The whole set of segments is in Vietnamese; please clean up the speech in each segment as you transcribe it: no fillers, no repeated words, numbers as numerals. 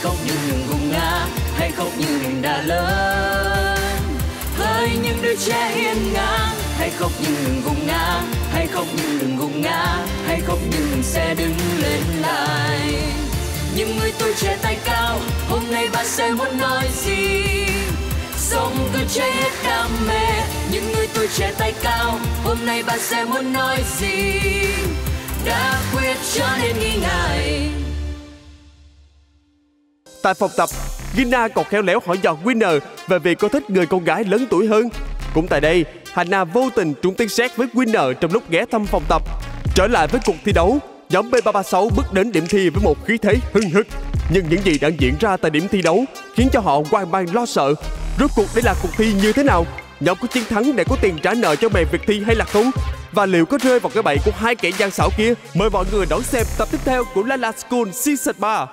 khóc như đừng gục ngã, hãy khóc như mình đã lớn. Hỡi những đứa trẻ hiên ngang, hãy khóc như đừng gục ngã, hãy khóc như đừng gục ngã, hãy khóc như mình sẽ đứng lên lại. Những người tuổi trẻ tay cao, hôm nay bạn sẽ muốn nói gì? Sống cứ cháy hết đam mê. Những người tuổi trẻ tay cao, hôm nay bạn sẽ muốn nói gì? Đã quyết cho nên nghi ngại. Tại phòng tập, Gina còn khéo léo hỏi dò Winner về việc cô thích người con gái lớn tuổi hơn. Cũng tại đây, Hana vô tình trúng tiếng sét với Winner trong lúc ghé thăm phòng tập. Trở lại với cuộc thi đấu, nhóm B336 bước đến điểm thi với một khí thế hưng hực. Nhưng những gì đang diễn ra tại điểm thi đấu khiến cho họ hoang mang lo sợ. Rốt cuộc đây là cuộc thi như thế nào? Nhóm có chiến thắng để có tiền trả nợ cho mẹ việc thi hay là không? Và liệu có rơi vào cái bẫy của hai kẻ gian xảo kia? Mời mọi người đón xem tập tiếp theo của La La School Season 3.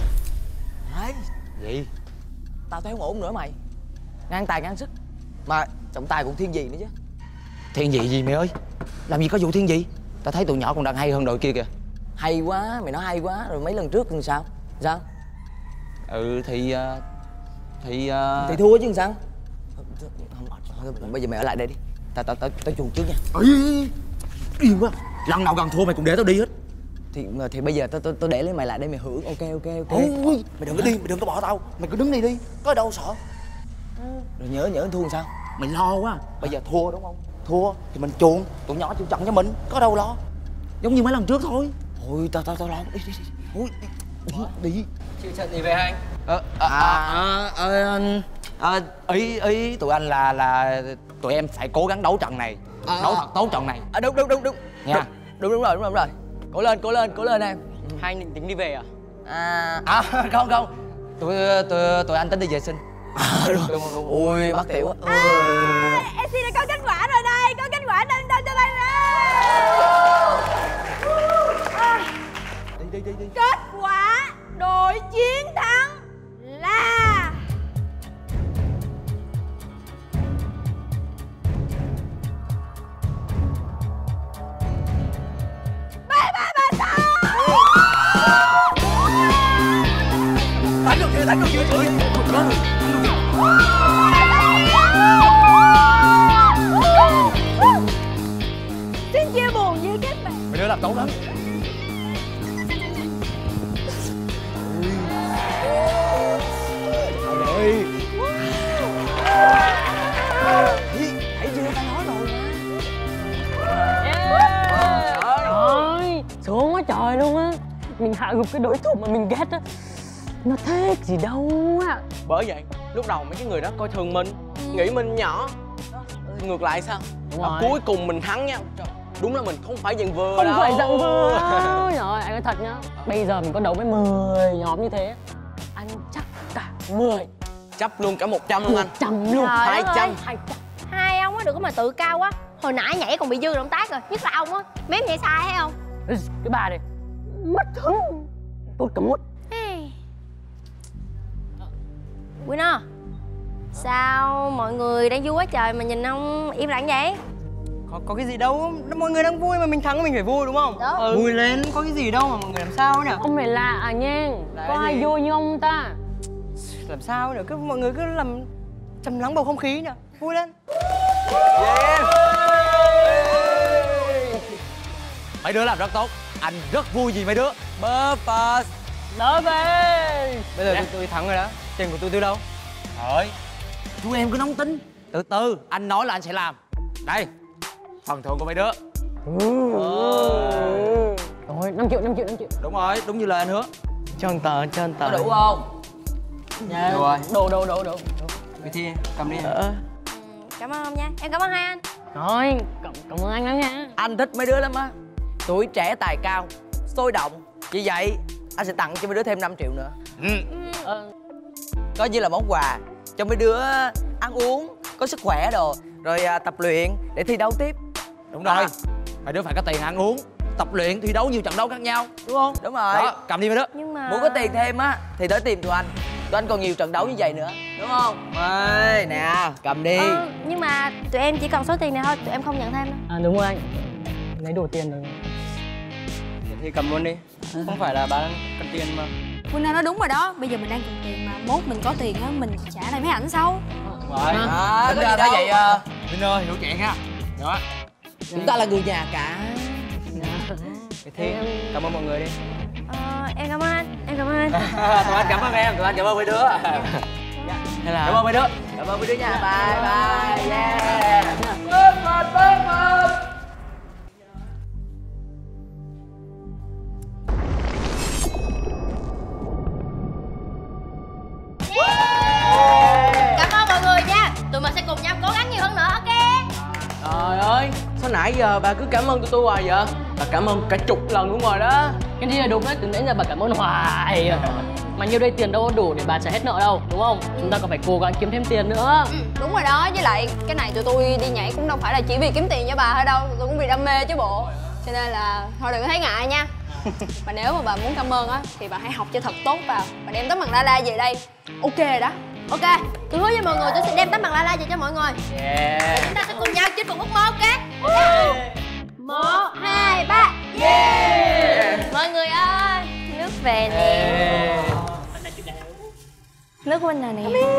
Gì? Tao thấy không ổn nữa mày. Ngang tài ngang sức. Mà trọng tài cũng thiên vị nữa chứ. Thiên vị gì mày ơi? Làm gì có vụ thiên vị? Tao thấy tụi nhỏ còn đang hay hơn đội kia kìa. Hay quá, mày nói hay quá. Rồi mấy lần trước thì sao? Sao? Thì thua chứ sao? Không, bây giờ mày ở lại đây đi. Tao chuồn trước nha. Điên quá. Lần nào gần thua mày cũng để tao đi hết. Thì bây giờ tao để lấy mày lại đây mày hưởng. Ok. Ôi, mày đừng có đi, mày đừng có bỏ tao. Mày cứ đứng đây đi, có đâu sợ. Rồi nhớ thua làm sao? Mày lo quá. Bây giờ thua đúng không? Thua thì mình chuồn, tụi nhỏ chịu trận cho mình, có đâu lo. Giống như mấy lần trước thôi. Thôi tao lo. Đi. Chưa trận gì về anh? Ý tụi anh là tụi em phải cố gắng đấu trận này. Đấu thật tốt trận này. Đúng nha. Đúng rồi. Cố lên em. Hai anh định tính đi về à? Không. Tụi anh tính đi vệ sinh. Ui bắt tiểu quá. Em xin có kết quả rồi đây, có kết quả nên cho đây nè. Đi. Kết quả đội chiến thắng là Đánh được chưa trời. xin chia buồn với các bạn. Mày đứa làm tốt lắm. Thấy chưa, tao nói rồi mà. Trời, sướng quá trời luôn á. Mình hạ gục cái đối thủ mà mình ghét á. Nó thích gì đâu á. Bởi vậy, lúc đầu mấy cái người đó coi thường mình, nghĩ mình nhỏ. Ngược lại sao? Cuối cùng mình thắng nha. Đúng là mình không phải dạng vừa đâu. Không phải dạng vừa. Rồi, anh nói thật nhá. Bây giờ mình có đấu với 10 nhóm như thế, anh chắc cả 10. Chấp luôn cả 100 luôn anh. 100 luôn. 200. Hai ông á đừng có mà tự cao quá. Hồi nãy nhảy còn bị dư động tác rồi. Nhất là ông á, mấy em nhảy sai thấy không? Cái bà này mất hứng. Tốt cả mút. Winner, sao mọi người đang vui quá trời mà nhìn ông im lặng vậy? Có cái gì đâu, mọi người đang vui mà mình thắng mình phải vui đúng không? Vui lên, có cái gì đâu mà mọi người làm sao nhỉ? Ông này lạ à Nhang, có ai vui như ông ta? Làm sao nữa, mọi người cứ làm trầm lắng bầu không khí nhỉ? Vui lên. Mấy đứa làm rất tốt. Anh rất vui vì mấy đứa. Purpose. Đỡ về. Bây giờ tôi thắng rồi đó. Tiền của tôi đâu? Thôi, chú em cứ nóng tính. Từ từ, anh nói là anh sẽ làm. Đây, phần thưởng của mấy đứa. Rồi, 5 triệu. Đúng rồi, đúng như lời anh hứa. Cho anh tờ. Có đủ không? Dạ. Đủ rồi. Đủ. Cái thi, cầm đi. Cảm ơn ông nha, em cảm ơn hai anh. Rồi, cảm ơn anh lắm nha. Anh thích mấy đứa lắm á. Tuổi trẻ tài cao, sôi động. Vì vậy, anh sẽ tặng cho mấy đứa thêm 5 triệu nữa. Coi như là món quà cho mấy đứa ăn uống, có sức khỏe đồ. Rồi tập luyện để thi đấu tiếp. Đúng rồi. Mấy đứa phải có tiền ăn uống, tập luyện, thi đấu nhiều trận đấu khác nhau. Đúng không? Đúng rồi. Đó, cầm đi mấy đứa. Nhưng mà... Muốn có tiền thêm á thì tới tìm tụi anh. Tụi anh còn nhiều trận đấu như vậy nữa. Đúng không? Ê, nè, cầm đi. Nhưng mà tụi em chỉ còn số tiền này thôi, tụi em không nhận thêm đâu. Đúng rồi anh. Lấy đủ tiền rồi. Thì cầm luôn đi. Không phải là bạn cần tiền mà. Winner nói đúng rồi đó. Bây giờ mình đang cần tiền mà. Mốt mình có tiền á, mình trả lại mấy ảnh sau. Rồi, tính ra thấy vậy Winner hiểu chuyện ha. Đó. Chúng ta là người nhà cả. Thì cảm ơn mọi người đi. Em cảm ơn anh. Em cảm ơn anh. Tụi anh cảm ơn em, tụi anh cảm ơn mấy đứa. Cảm ơn mấy đứa. Cảm ơn mấy đứa nha. Bye bye. Yeah. Cảm ơn mọi người nha. Tụi mình sẽ cùng nhau cố gắng nhiều hơn nữa, ok? Trời ơi, sao nãy giờ bà cứ cảm ơn tụi tôi hoài vậy? Bà cảm ơn cả chục lần luôn rồi đó. Cái gì là đúng đấy, từ nãy giờ bà cảm ơn hoài. Mà nhiêu đây tiền đâu có đủ để bà trả hết nợ đâu, đúng không? Chúng ta còn phải cố gắng kiếm thêm tiền nữa. Đúng rồi đó, với lại cái này tụi tôi đi nhảy cũng đâu phải là chỉ vì kiếm tiền cho bà thôi đâu. Tụi tôi cũng vì đam mê chứ bộ. Cho nên là thôi đừng có thấy ngại nha. Mà nếu mà bà muốn cảm ơn á thì bà hãy học cho thật tốt vào. Bà đem tấm bằng La La về đây. Ok rồi đó. Ok, tôi hứa với mọi người tôi sẽ đem tấm bằng La La về cho mọi người. Yeah. Chúng ta sẽ cùng nhau chinh phục ước mơ, ok? 1, 2, 3. Yeah. Mọi người ơi, nước về nè. Nước của mình nè.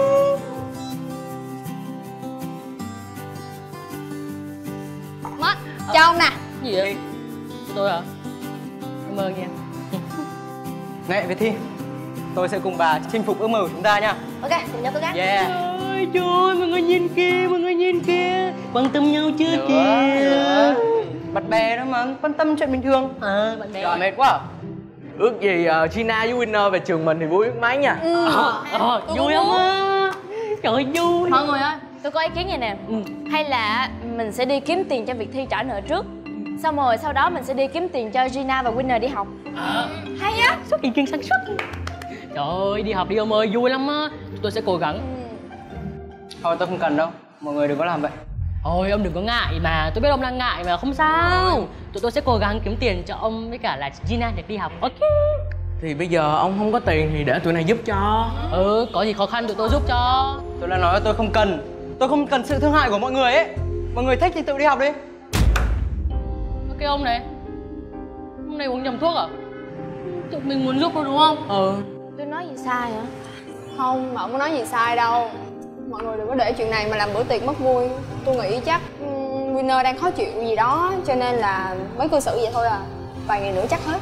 Mất, cho ông nè. Gì vậy? Tôi hả? Cảm ơn nha. Này Việt Thi, tôi sẽ cùng bà chinh phục ước mơ của chúng ta nha. Ok, cùng nhau cố gắng. Yeah. Trời ơi, mọi người nhìn kìa. Quan tâm nhau chưa kìa. Bạn bè đó mà, quan tâm chuyện bình thường. Bạn bè. Trời mệt quá à. Ước gì Gina với Winner về trường mình thì vui biết mấy nha. Vui không á? Trời ơi, vui. Mọi người ơi, tôi có ý kiến này nè. Hay là mình sẽ đi kiếm tiền cho Việt Thi trả nợ trước. Xong rồi sau đó mình sẽ đi kiếm tiền cho Gina và Winner đi học. Hay á. Xuất ý kiến sáng suốt. Trời ơi, đi học đi ông ơi, vui lắm á. Tôi sẽ cố gắng. Thôi tôi không cần đâu, mọi người đừng có làm vậy. Ôi ông đừng có ngại mà, tôi biết ông đang ngại mà, không sao. Tụi tôi sẽ cố gắng kiếm tiền cho ông với cả là Gina được đi học, ok? Thì bây giờ ông không có tiền thì để tụi này giúp cho. Có gì khó khăn tụi tôi giúp cho. Tôi đã nói là tôi không cần sự thương hại của mọi người ấy. Mọi người thích thì tự đi học đi. Ok ông này. Hôm nay uống nhầm thuốc à? Tụi mình muốn giúp thôi đúng không? Tôi nói gì sai hả? Không, mà không có nói gì sai đâu. Mọi người đừng có để chuyện này mà làm bữa tiệc mất vui. Tôi nghĩ chắc Winner đang khó chịu gì đó cho nên là mới cư xử vậy thôi à. Vài ngày nữa chắc hết.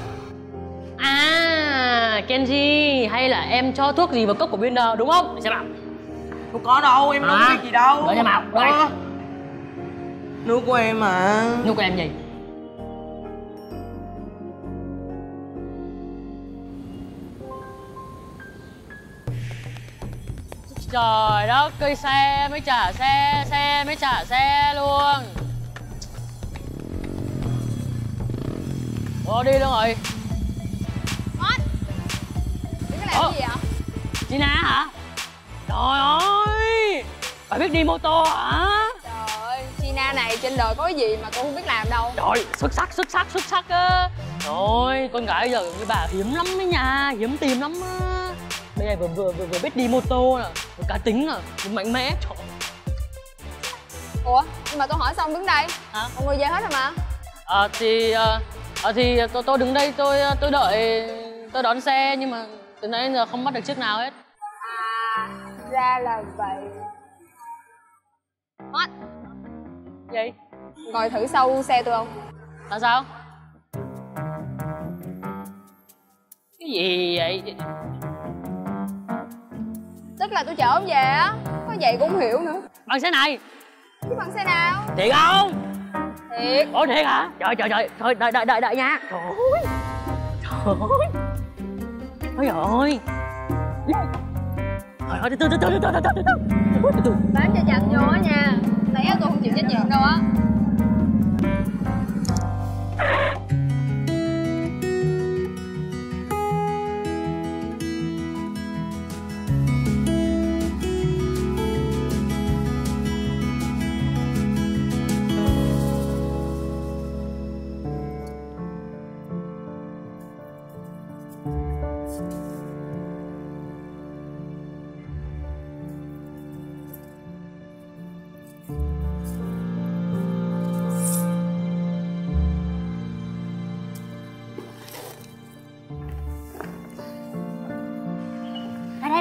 À, Kenji, hay là em cho thuốc gì vào cốc của Winner đúng không? Để xem nào. Không có đâu, em đâu biết gì đâu. Để xem nào, đây. Nước của em mà. Nước của em gì? Trời đất, cây xe mới trả xe, xe mới trả xe luôn. Đi luôn rồi. What? Đừng có làm gì vậy? Gina hả? Trời ơi, bà biết đi mô tô hả? Trời ơi, Gina này trên đời có cái gì mà tôi không biết làm đâu. Trời, xuất sắc á. Trời, con gái giờ như bà hiếm lắm đấy nha, hiếm tìm lắm á. Bây giờ vừa biết đi mô tô nè, vừa cá tính nè, vừa mạnh mẽ. Trời. Ủa, nhưng mà tôi hỏi xong đứng đây. Hả? Mọi người về hết rồi mà. Thì tôi đứng đây tôi đợi, tôi đón xe nhưng mà từ nãy giờ không bắt được chiếc nào hết. À, ra là vậy. Hết. Gì? Ngồi thử sau xe tôi không? Là sao? Cái gì vậy? Tức là tôi chở ông về á. Có vậy cũng không hiểu nữa. Bằng xe này. Chứ bằng xe nào? Thiệt không? Thiệt. Ủa thiệt hả? Trời, thôi đợi nha. Trời ơi. Ôi giời ơi. Thôi từ từ. Bám cho chặt vô á nha. Nãy tôi không chịu trách nhiệm đâu á.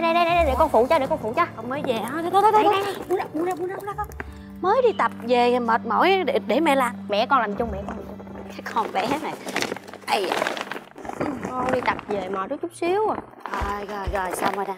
đây để con phụ cho, Con mới về hả? Thôi buông ra con. Mới đi tập về mệt mỏi để mẹ làm. Mẹ con làm chung. Cái con bé này. Ây da. Con đi tập về mệt chút xíu à. Rồi xong rồi nè.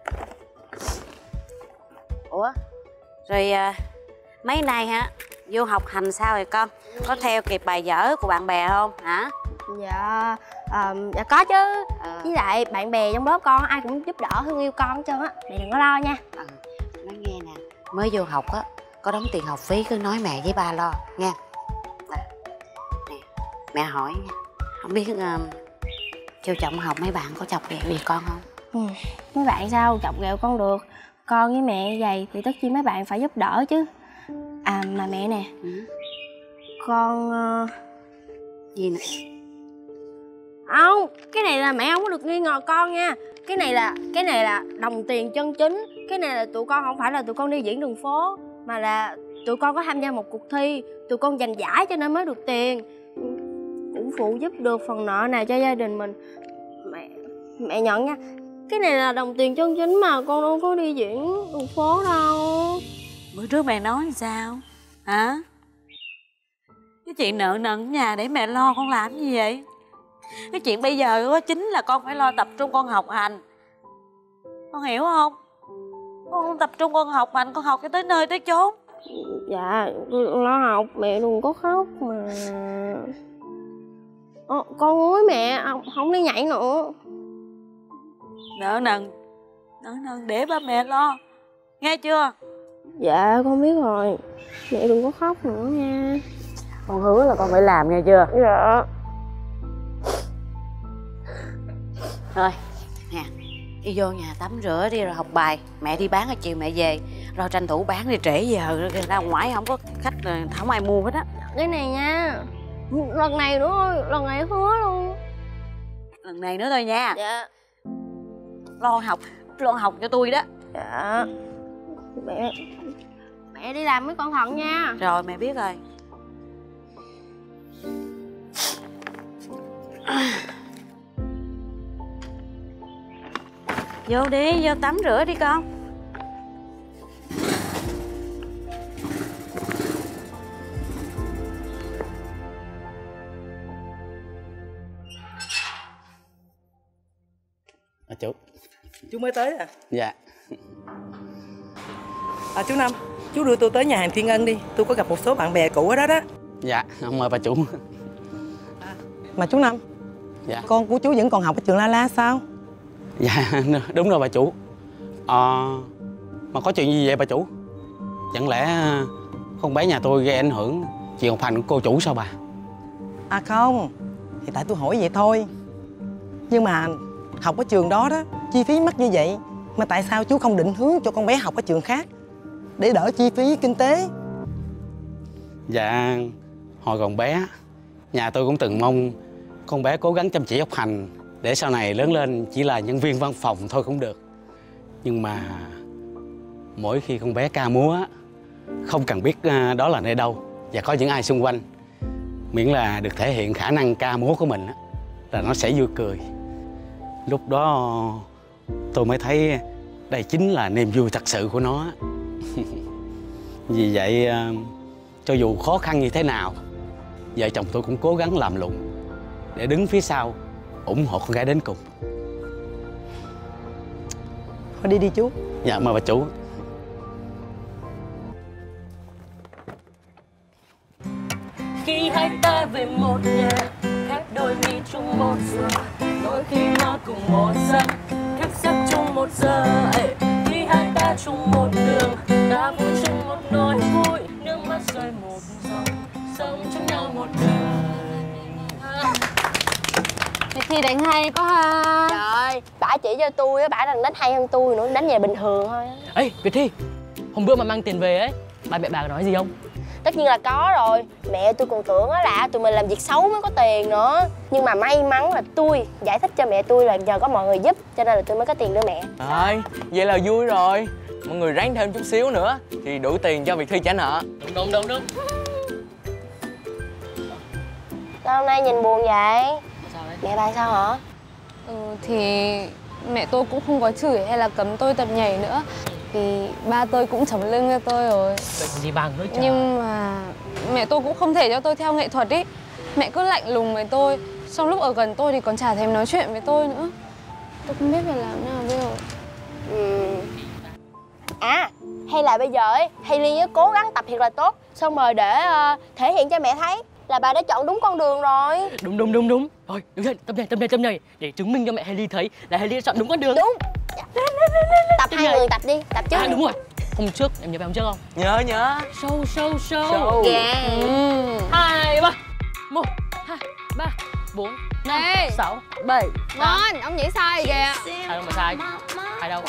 Ủa rồi mấy nay hả vô học hành sao rồi con? Có theo kịp bài vở của bạn bè không hả? Dạ có chứ. Với lại bạn bè trong lớp con ai cũng giúp đỡ thương yêu con hết trơn á. Mẹ đừng có lo nha. Nói nghe nè, mới vô học á, có đóng tiền học phí cứ nói mẹ với ba lo nha. Nè, mẹ hỏi nha, không biết Châu Trọng học mấy bạn có chọc ghẹo gì con không? Mấy bạn sao chọc ghẹo con được. Con với mẹ vậy thì tất nhiên mấy bạn phải giúp đỡ chứ. À mà mẹ nè, con gì nè? Không, cái này là mẹ không có được nghi ngờ con nha. Cái này là đồng tiền chân chính. Cái này là tụi con không phải là tụi con đi diễn đường phố, mà là tụi con có tham gia một cuộc thi, tụi con giành giải cho nên mới được tiền. Cũng phụ giúp được phần nợ nào cho gia đình mình. Mẹ nhận nha. Cái này là đồng tiền chân chính mà, con đâu có đi diễn đường phố đâu. Bữa trước mẹ nói sao hả? Cái chuyện nợ nần nhà để mẹ lo con làm gì vậy? Cái chuyện bây giờ đó chính là con phải lo tập trung con học hành. Con hiểu không? Con không tập trung con học hành, con học cho tới nơi tới chốn. Dạ, lo học, mẹ đừng có khóc mà. Con ơi mẹ, không đi nhảy nữa. Nợ nần để ba mẹ lo, nghe chưa? Dạ, con biết rồi. Mẹ đừng có khóc nữa nha. Con hứa là con phải làm, nghe chưa? Dạ. Thôi, nè, đi vô nhà tắm rửa đi rồi học bài. Mẹ đi bán ở chiều mẹ về, rồi tranh thủ bán đi trễ giờ ra ngoài không có khách, không ai mua hết á. Cái này nha, lần này nữa thôi, lần này hứa luôn. Lần này nữa thôi nha. Dạ. Lo học cho tôi đó. Dạ. Mẹ đi làm với con thận nha. Rồi mẹ biết rồi. Vô đi, vô tắm rửa đi con. Chú mới tới à? Dạ. Chú Năm, chú đưa tôi tới nhà hàng Thiên Ân đi. Tôi có gặp một số bạn bè cũ ở đó đó. Dạ, mời bà chủ. Mà chú Năm, dạ, con của chú vẫn còn học ở trường La La sao? Dạ, đúng rồi bà chủ. Mà có chuyện gì vậy bà chủ? Chẳng lẽ con bé nhà tôi gây ảnh hưởng chuyện học hành của cô chủ sao bà? À không, thì tại tôi hỏi vậy thôi. Nhưng mà học ở trường đó đó, chi phí mắc như vậy, mà tại sao chú không định hướng cho con bé học ở trường khác để đỡ chi phí kinh tế? Dạ, hồi còn bé, nhà tôi cũng từng mong con bé cố gắng chăm chỉ học hành để sau này lớn lên chỉ là nhân viên văn phòng thôi cũng được. Nhưng mà mỗi khi con bé ca múa, không cần biết đó là nơi đâu và có những ai xung quanh, miễn là được thể hiện khả năng ca múa của mình là nó sẽ vui cười. Lúc đó tôi mới thấy đây chính là niềm vui thật sự của nó. Vì vậy cho dù khó khăn như thế nào, vợ chồng tôi cũng cố gắng làm lụng để đứng phía sau ủng hộ con gái đến cùng. Thôi đi đi chú. Dạ mời bà chủ. Khi hai ta về một nhà, khác đôi mi chung một giường, đôi khi nó cùng một giấc, thức giấc chung một giờ. Khi hai ta chung một đường, ta vui chung một nỗi vui, nước mắt rơi một dòng, sống chung nhau một đời. Thì đánh hay quá ha. Trời ơi, bả chỉ cho tôi á, bả đang đánh hay hơn tôi nữa, đánh về bình thường thôi. Ê Việt Thi, hôm bữa mà mang tiền về ấy, ba mẹ bà nói gì không? Tất nhiên là có rồi. Mẹ tôi còn tưởng á là tụi mình làm việc xấu mới có tiền nữa. Nhưng mà may mắn là tôi giải thích cho mẹ tôi là nhờ có mọi người giúp, cho nên là tôi mới có tiền đưa mẹ. Rồi, vậy là vui rồi. Mọi người ráng thêm chút xíu nữa thì đủ tiền cho Việt Thi trả nợ. Đúng. Sao hôm nay nhìn buồn vậy? Sao đấy? Mẹ bà sao hả? Thì mẹ tôi cũng không có chửi hay là cấm tôi tập nhảy nữa. Vì ba tôi cũng chấm lưng cho tôi rồi. Vậy gì bằng nữa trời. Nhưng mà mẹ tôi cũng không thể cho tôi theo nghệ thuật ý. Mẹ cứ lạnh lùng với tôi. Trong lúc ở gần tôi thì còn chả thèm nói chuyện với tôi nữa. Tôi không biết phải làm nào bây giờ. À, hay là bây giờ ấy, Hailey cố gắng tập thiệt là tốt, xong rồi để thể hiện cho mẹ thấy là bà đã chọn đúng con đường rồi. Đúng. Thôi, đứng lên, tập nhảy để chứng minh cho mẹ Hailey thấy là Hailey đã chọn đúng con đường. Đúng. Tập hai người tập đi, tập trước. Đúng rồi. Hôm trước, em nhớ hôm trước không? Nhớ. Show. Dạ. 2, 3. 1, 2, 3, 4, 5, 6, 7. Ngon, ông nhảy sai kìa. Sai đâu mà sai? Sai đâu?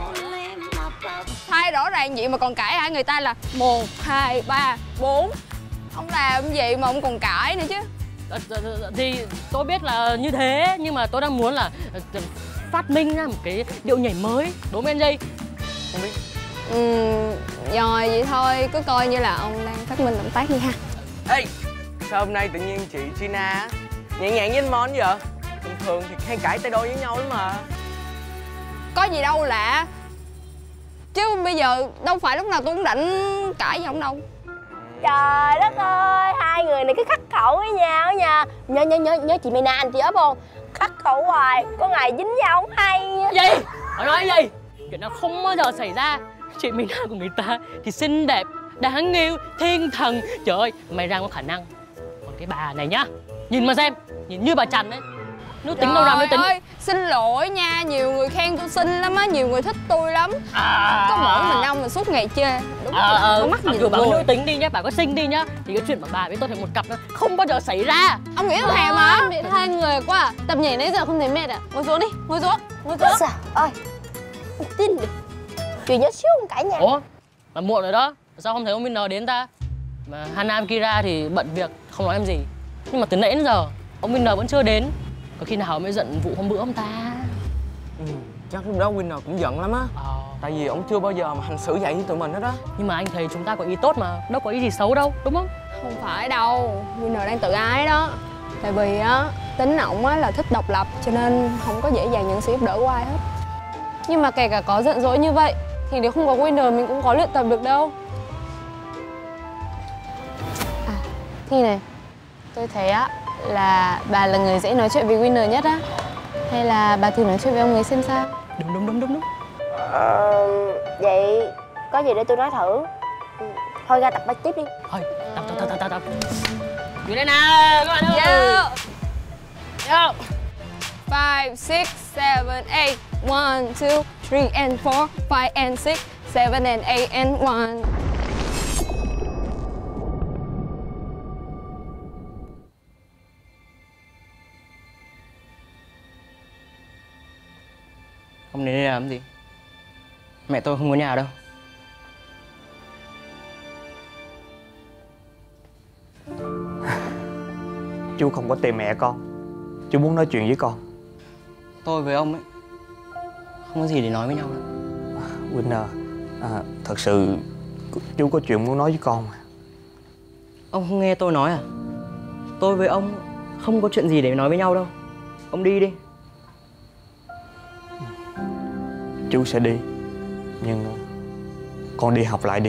Sai rõ ràng vậy mà còn cãi hả? Người ta là 1, 2, 3, 4. Ông làm gì mà ông còn cãi nữa chứ? Thì tôi biết là như thế, nhưng mà tôi đang muốn là phát minh ra một cái điệu nhảy mới. Đúng không NJ? Không biết. Rồi vậy thôi, cứ coi như là ông đang phát minh động tác đi ha. Ê, sao hôm nay tự nhiên chị Gina nhẹ nhàng với anh Mon vậy? Thường thì hay cãi tay đôi với nhau lắm mà. Có gì đâu lạ. Chứ bây giờ đâu phải lúc nào tôi cũng rảnh cãi với ông đâu. Trời đất ơi, hai người này cứ khắc khẩu với nhau nha. Nhớ chị Mina anh chị ốp không? Khắc khẩu hoài, có ngày dính nhau không hay. Gì? Họ nói gì? Chuyện đó không bao giờ xảy ra. Chị Mina của người ta thì xinh đẹp, đáng yêu, thiên thần. Trời ơi, mày ra có khả năng. Còn cái bà này nhá, nhìn mà xem, nhìn như bà Trần ấy. Nữ tính đâu ra nữ tính. Ơi, xin lỗi nha, nhiều người khen tôi xinh lắm á, nhiều người thích tôi lắm. Có mỗi mình ông mà suốt ngày chê. Đúng có mắt nhìn bà người. nữ tính đi nhá, bà có xinh đi nhá, thì cái chuyện mà bà với tôi thành một cặp nó không bao giờ xảy ra. Ông nghĩ tôi thèm hả? Bị hai người quá à. Tập nhảy nãy giờ không thấy mệt à? Ngồi xuống đi, ngồi xuống. Sao ơi, không tin được. Chuyện nhỏ xíu không cãi nhau. Ủa, mà muộn rồi đó, sao không thấy ông Winner đến ta? Mà Hana Kira thì bận việc, không nói em gì. Nhưng mà từ nãy đến giờ, ông Winner vẫn chưa đến. Có khi nào mới giận vụ hôm bữa không ta? Chắc lúc đó Winner cũng giận lắm á. Tại vì ông chưa bao giờ mà hành xử vậy với tụi mình hết đó. Nhưng mà anh thấy chúng ta có ý tốt mà, đâu có ý gì xấu đâu, đúng không? Không phải đâu, Winner đang tự ái đó. Tại vì á, tính ổng á là thích độc lập, cho nên không có dễ dàng nhận sự giúp đỡ của ai hết. Nhưng mà kể cả có giận dỗi như vậy, thì nếu không có Winner mình cũng có luyện tập được đâu. À, Thi này, tôi thấy á là bà là người dễ nói chuyện với Winner nhất á. Hay là bà thử nói chuyện với ông ấy xem sao? Đúng. Vậy có gì để tôi nói thử. Thôi ra tập bài tiếp đi. Thôi, tập. Vô đây nào, các bạn ơi. Yo. 5, 6, 7, 8. 1, 2, 3 and 4, 5 and 6, 7 and 8 and 1. Ông đến đây làm gì? Mẹ tôi không có nhà đâu. Chú không có tìm mẹ con. Chú muốn nói chuyện với con. Tôi với ông ấy không có gì để nói với nhau đâu. Winner, thật sự chú có chuyện muốn nói với con mà. Ông không nghe tôi nói à? Tôi với ông không có chuyện gì để nói với nhau đâu. Ông đi đi. Chú sẽ đi, nhưng con đi học lại đi.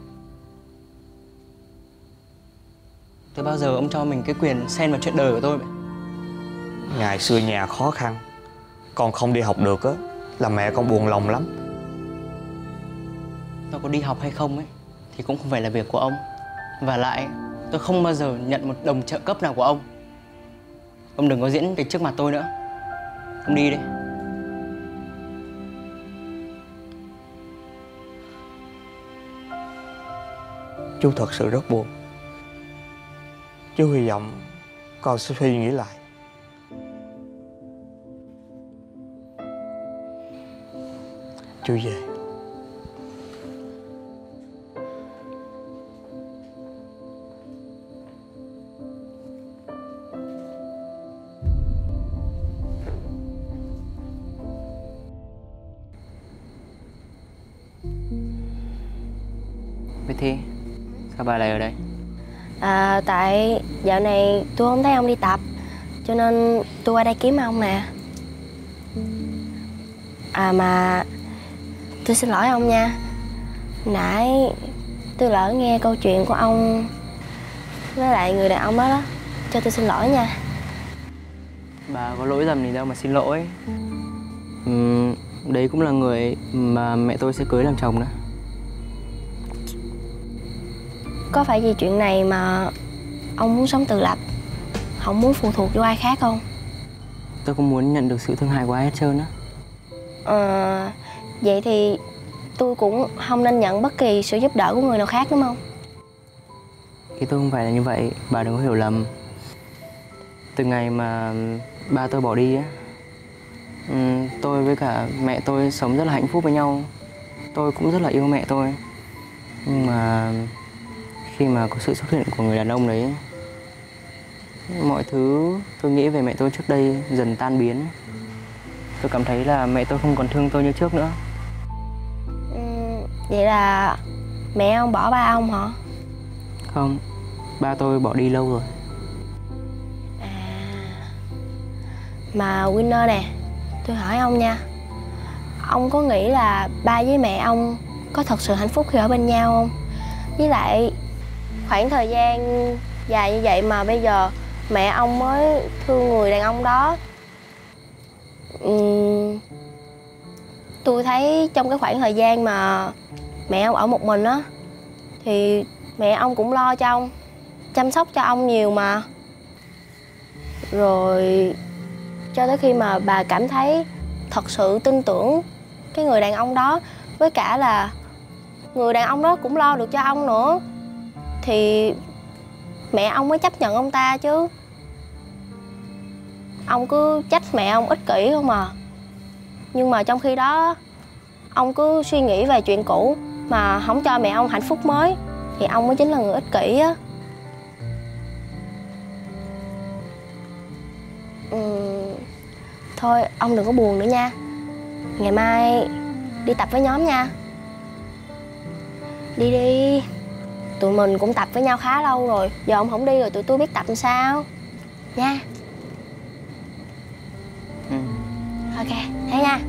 Từ bao giờ ông cho mình cái quyền xen vào chuyện đời của tôi vậy? Ngày xưa nhà khó khăn, con không đi học được á là mẹ con buồn lòng lắm. Tôi có đi học hay không ấy thì cũng không phải là việc của ông. Và lại tôi không bao giờ nhận một đồng trợ cấp nào của ông. Ông đừng có diễn kịch trước mặt tôi nữa. Ông đi đi. Chú thật sự rất buồn. Chú hy vọng con sẽ suy nghĩ lại. Chú về. Bích Thi, sao bà lại ở đây? Tại dạo này tôi không thấy ông đi tập, cho nên tôi qua đây kiếm ông nè. À mà tôi xin lỗi ông nha. Nãy tôi lỡ nghe câu chuyện của ông với lại người đàn ông đó đó. Cho tôi xin lỗi nha. Bà có lỗi lầm gì đâu mà xin lỗi. Đấy cũng là người mà mẹ tôi sẽ cưới làm chồng đó. Có phải vì chuyện này mà ông muốn sống tự lập, không muốn phụ thuộc vô ai khác không? Tôi không muốn nhận được sự thương hại của ai hết trơn á. Vậy thì tôi cũng không nên nhận bất kỳ sự giúp đỡ của người nào khác đúng không? Thì tôi không phải là như vậy, bà đừng có hiểu lầm. Từ ngày mà ba tôi bỏ đi á, tôi với cả mẹ tôi sống rất là hạnh phúc với nhau. Tôi cũng rất là yêu mẹ tôi. Nhưng mà khi mà có sự xuất hiện của người đàn ông đấy, mọi thứ tôi nghĩ về mẹ tôi trước đây dần tan biến. Tôi cảm thấy là mẹ tôi không còn thương tôi như trước nữa. Vậy là mẹ ông bỏ ba ông hả? Không, ba tôi bỏ đi lâu rồi. Mà Winner nè, tôi hỏi ông nha. Ông có nghĩ là ba với mẹ ông có thật sự hạnh phúc khi ở bên nhau không? Với lại khoảng thời gian dài như vậy mà bây giờ mẹ ông mới thương người đàn ông đó. Tôi thấy trong cái khoảng thời gian mà mẹ ông ở một mình á, thì mẹ ông cũng lo cho ông, chăm sóc cho ông nhiều mà. Rồi cho tới khi mà bà cảm thấy thật sự tin tưởng cái người đàn ông đó, với cả là người đàn ông đó cũng lo được cho ông nữa, thì mẹ ông mới chấp nhận ông ta chứ. Ông cứ trách mẹ ông ích kỷ không à. Nhưng mà trong khi đó ông cứ suy nghĩ về chuyện cũ mà không cho mẹ ông hạnh phúc mới, thì ông mới chính là người ích kỷ á. Thôi ông đừng có buồn nữa nha. Ngày mai đi tập với nhóm nha. Đi đi. Tụi mình cũng tập với nhau khá lâu rồi. Giờ ông không đi rồi tụi tôi biết tập làm sao. Nha. Ok, thế nha.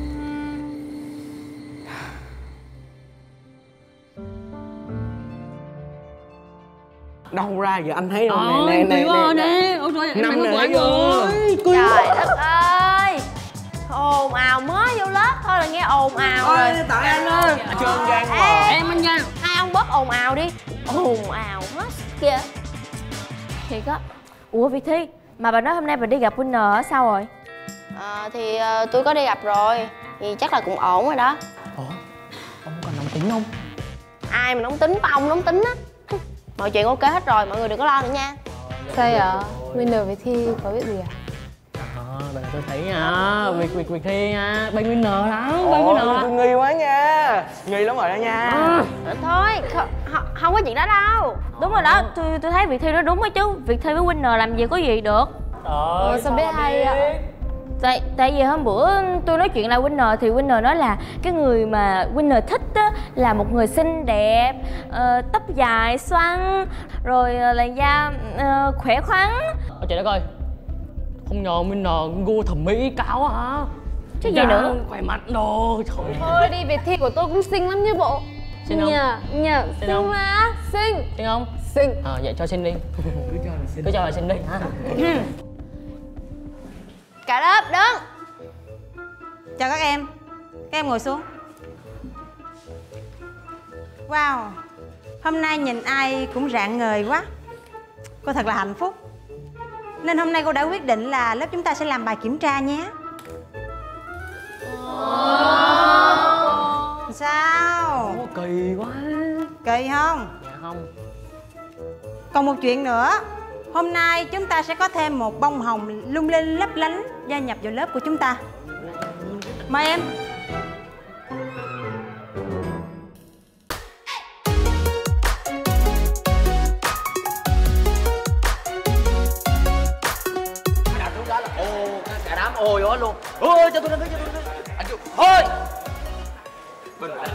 Đâu ra giờ anh thấy không? Nè năm nè vô. Trời đất ơi, ồn ào mới vô lớp thôi là nghe ồn ào rồi. Tại anh ơi, trơn gan mà. Em anh nha, hai ông bớt ồn ào đi. Ồn ào hết kìa. Thiệt á. Ủa Việt Thi, mà bà nói hôm nay bà đi gặp Winner ở sao rồi? Thì tôi có đi gặp rồi, thì chắc là cũng ổn rồi đó. Ủa, ông còn nóng tính không? Ai mà nóng tính, có ông nóng tính á. Mọi chuyện ok hết rồi, mọi người đừng có lo nữa nha. Sao ạ? Winner với Thi có việc gì à? Bây giờ tôi thấy nha, Việt Thi nha, bên Winner lắm, bên Winner lắm. Tôi nghi quá nha, nghi lắm rồi đó nha. Thôi, không có chuyện đó đâu. Đúng rồi đó, tôi thấy Việt Thi nói đúng đó chứ. Việt Thi với Winner làm gì có gì được. Sao biết hay ạ? Tại vì hôm bữa tôi nói chuyện lại Winner thì Winner nói là cái người mà Winner thích á là một người xinh đẹp, tóc dài xoăn, rồi làn da khỏe khoắn. Trời đất ơi, không ngờ Winner gu thẩm mỹ cao hả? Chứ gì nữa. Khỏe mạnh đồ. Trời Thôi đi, Việt Thi của tôi cũng xinh lắm chứ bộ. Xinh không? Nhờ, xinh mà. Xinh. Xinh không? Xinh. Vậy cho xinh đi. Cứ cho là xinh đi hả? Cả lớp đứng. Chào các em ngồi xuống. Wow, hôm nay nhìn ai cũng rạng ngời quá. Cô thật là hạnh phúc. Nên hôm nay cô đã quyết định là lớp chúng ta sẽ làm bài kiểm tra nhé. Sao? Kỳ quá. Kỳ không? Dạ không. Còn một chuyện nữa. Hôm nay chúng ta sẽ có thêm một bông hồng lung linh lấp lánh gia nhập vào lớp của chúng ta. Mời em. Đạp xuống đó là cả đám ôi hết luôn. Ôi cho tôi lên, anh kêu thôi. Bình tĩnh.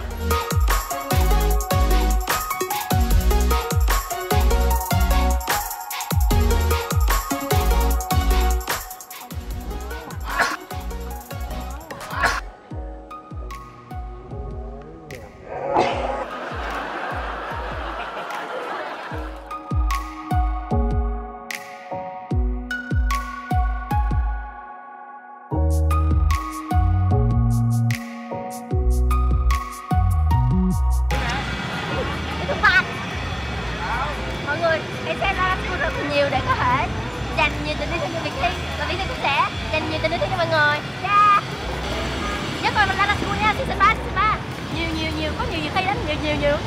nhiều, có nhiều việc hay đánh nhiều.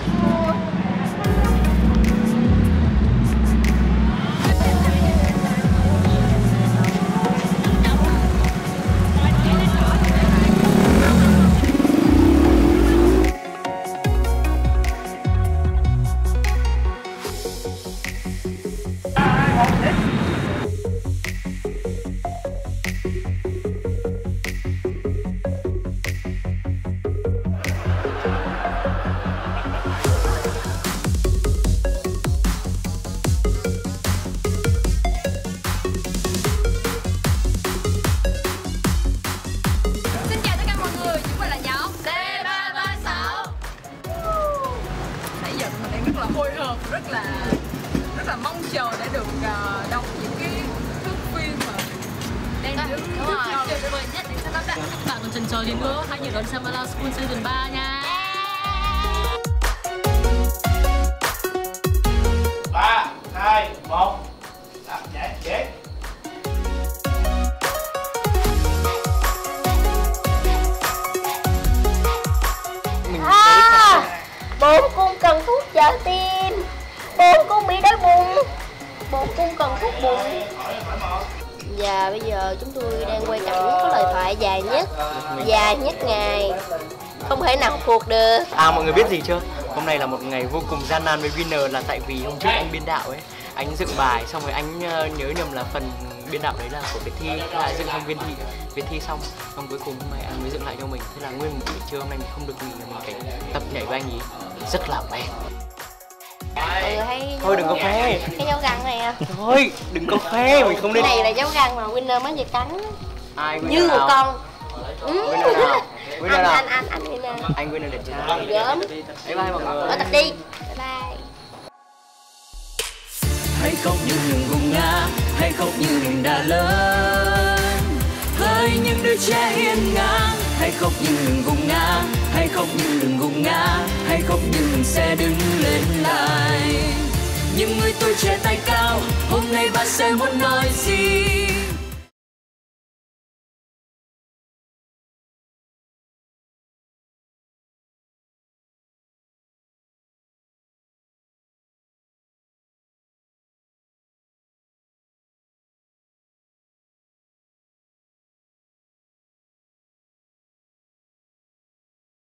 Trò gì nữa, hãy nhớ đón xem Mala School Season 3 nha. 3, 2, 1. Làm giải dễ. Bố con cần thuốc trợ tim. Bố con bị đói bụng. Bố con cần thuốc bụng. Và bây giờ chúng tôi đang quay cảnh có lời thoại dài nhất ngày, không thể nào thuộc được. Mọi người biết gì chưa? Hôm nay là một ngày vô cùng gian nan với Winner, là tại vì hôm trước anh biên đạo ấy, anh dựng bài xong rồi anh nhớ nhầm là phần biên đạo đấy là của Việt Thi, thế là dựng xong Việt Thi xong cuối cùng hôm nay anh mới dựng lại cho mình, thế là nguyên một buổi trưa hôm nay mình không được nghỉ, mình phải tập nhảy với anh ấy, rất là mệt. Thôi đừng có khoe cái dấu răng này à. Thôi đừng có khoe, mình không nên. Cái này là dấu răng mà Winner mới vừa cắn. Ai Winner như một con. Winner nào? Winner nào? Anh Winner. Anh Winner đẹp trai. Gớm. Bye bye mọi người. Ở tập đi. Bye bye. Hãy khóc như đừng gục ngã, hãy khóc như đừng đã lớn. Hỡi những đứa trẻ hiên ngang, hãy khóc như đừng gục ngã, hãy khóc như đừng gục ngã, hãy khóc như đừng sẽ đứng lên lại. Những người tuổi trẻ tay cao, hôm nay bạn sẽ muốn nói gì?